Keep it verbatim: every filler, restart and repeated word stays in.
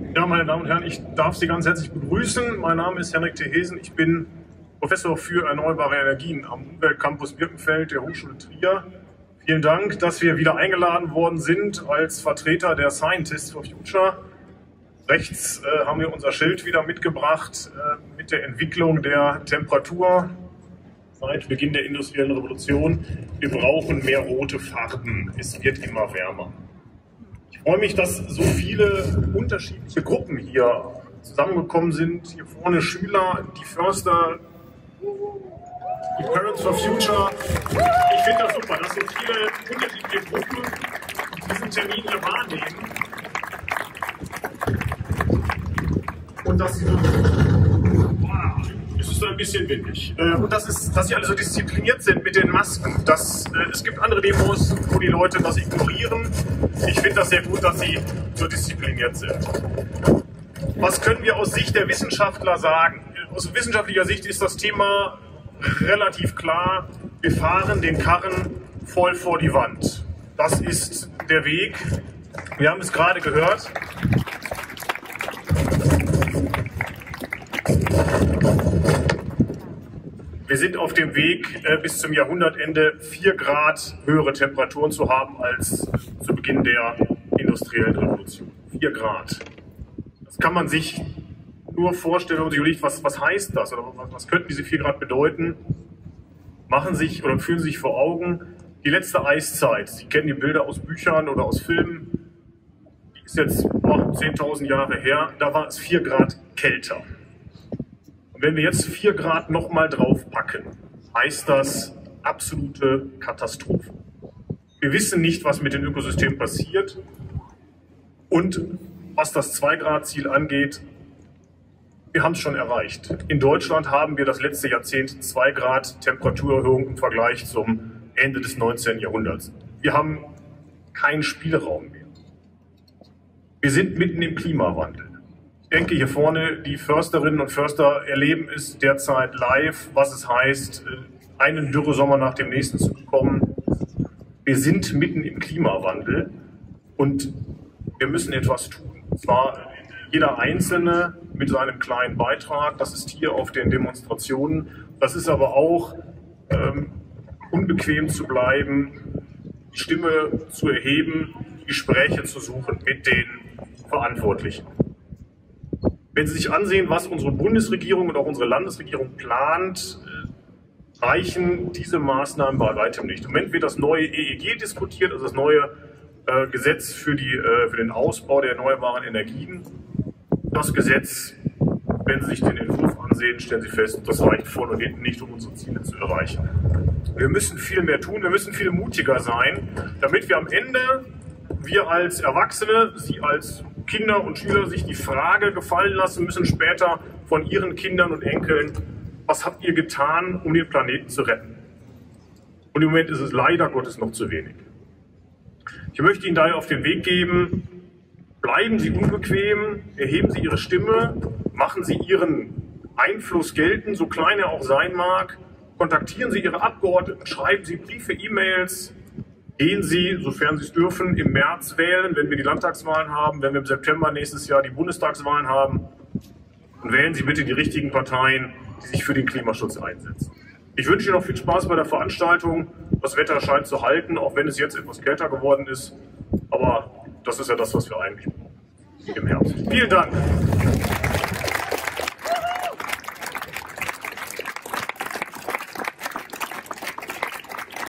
Ja, meine Damen und Herren, ich darf Sie ganz herzlich begrüßen. Mein Name ist Henrik Thehesen. Ich bin Professor für erneuerbare Energien am Umweltcampus Birkenfeld der Hochschule Trier. Vielen Dank, dass wir wieder eingeladen worden sind als Vertreter der Scientists for Future. Rechts äh, haben wir unser Schild wieder mitgebracht äh, mit der Entwicklung der Temperatur seit Beginn der industriellen Revolution. Wir brauchen mehr rote Farben. Es wird immer wärmer. Ich freue mich, dass so viele unterschiedliche Gruppen hier zusammengekommen sind. Hier vorne Schüler, die Förster, die Parents for Future. Ich finde das super, dass so viele unterschiedliche Gruppen diesen Termin hier wahrnehmen. Und dass sie so, wow, es ist ein bisschen windig. Und das ist, dass sie alle so diszipliniert sind mit den Masken. Das, es gibt andere Demos, wo die Leute das ignorieren. Ich finde das sehr gut, dass sie so diszipliniert sind. Was können wir aus Sicht der Wissenschaftler sagen? Aus wissenschaftlicher Sicht ist das Thema relativ klar. Wir fahren den Karren voll vor die Wand. Das ist der Weg. Wir haben es gerade gehört. Wir sind auf dem Weg, äh, bis zum Jahrhundertende vier Grad höhere Temperaturen zu haben als zu Beginn der industriellen Revolution. vier Grad. Das kann man sich nur vorstellen, wenn man sich überlegt, was, was heißt das oder was, was könnten diese vier Grad bedeuten. Machen sich oder führen sich vor Augen die letzte Eiszeit. Sie kennen die Bilder aus Büchern oder aus Filmen. Die ist jetzt oh, zehntausend Jahre her. Da war es vier Grad kälter. Wenn wir jetzt vier Grad nochmal draufpacken, heißt das absolute Katastrophe. Wir wissen nicht, was mit den Ökosystemen passiert. Und was das zwei Grad Ziel angeht, wir haben es schon erreicht. In Deutschland haben wir das letzte Jahrzehnt zwei Grad Temperaturerhöhung im Vergleich zum Ende des neunzehnten Jahrhunderts. Wir haben keinen Spielraum mehr. Wir sind mitten im Klimawandel. Ich denke, hier vorne, die Försterinnen und Förster erleben es derzeit live, was es heißt, einen Dürresommer nach dem nächsten zu bekommen. Wir sind mitten im Klimawandel und wir müssen etwas tun. Und zwar jeder Einzelne mit seinem kleinen Beitrag. Das ist hier auf den Demonstrationen. Das ist aber auch ähm, unbequem zu bleiben, die Stimme zu erheben, die Gespräche zu suchen mit den Verantwortlichen. Wenn Sie sich ansehen, was unsere Bundesregierung und auch unsere Landesregierung plant, reichen diese Maßnahmen bei weitem nicht. Im Moment wird das neue E E G diskutiert, also das neue äh, Gesetz für, die, äh, für den Ausbau der erneuerbaren Energien. Das Gesetz, wenn Sie sich den Entwurf ansehen, stellen Sie fest, das reicht vorne und hinten nicht, um unsere Ziele zu erreichen. Wir müssen viel mehr tun, wir müssen viel mutiger sein, damit wir am Ende, wir als Erwachsene, Sie als Kinder und Schüler sich die Frage gefallen lassen müssen später von ihren Kindern und Enkeln, was habt ihr getan, um den Planeten zu retten? Und im Moment ist es leider Gottes noch zu wenig. Ich möchte Ihnen daher auf den Weg geben, bleiben Sie unbequem, erheben Sie Ihre Stimme, machen Sie Ihren Einfluss geltend, so klein er auch sein mag, kontaktieren Sie Ihre Abgeordneten, schreiben Sie Briefe, E-Mails, gehen Sie, sofern Sie es dürfen, im März wählen, wenn wir die Landtagswahlen haben, wenn wir im September nächstes Jahr die Bundestagswahlen haben. Und wählen Sie bitte die richtigen Parteien, die sich für den Klimaschutz einsetzen. Ich wünsche Ihnen noch viel Spaß bei der Veranstaltung. Das Wetter scheint zu halten, auch wenn es jetzt etwas kälter geworden ist. Aber das ist ja das, was wir eigentlich brauchen im Herbst. Vielen Dank.